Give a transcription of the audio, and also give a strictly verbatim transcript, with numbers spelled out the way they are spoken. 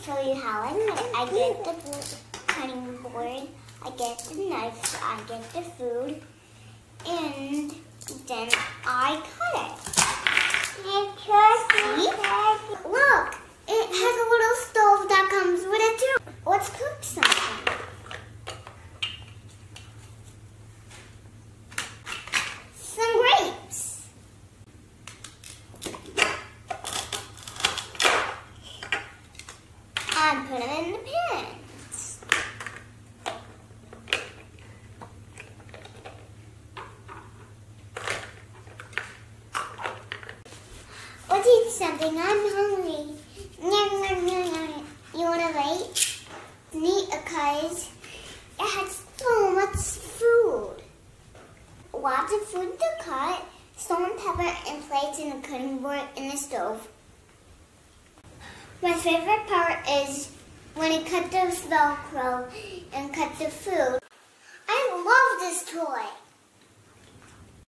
show you how I make it. I get the cutting board, I get the knife, I get the food, and then I cut it. See? Look, it has a little stove that comes with it too. Let's cook something. Some grapes. And put them in the pans. Let's eat something. I'm hungry. You wanna wait? Neat because it has so much food. Lots of food to cut, salt and pepper and plates in the cutting board in the stove. My favorite part is when I cut the Velcro and cut the food. I love this toy.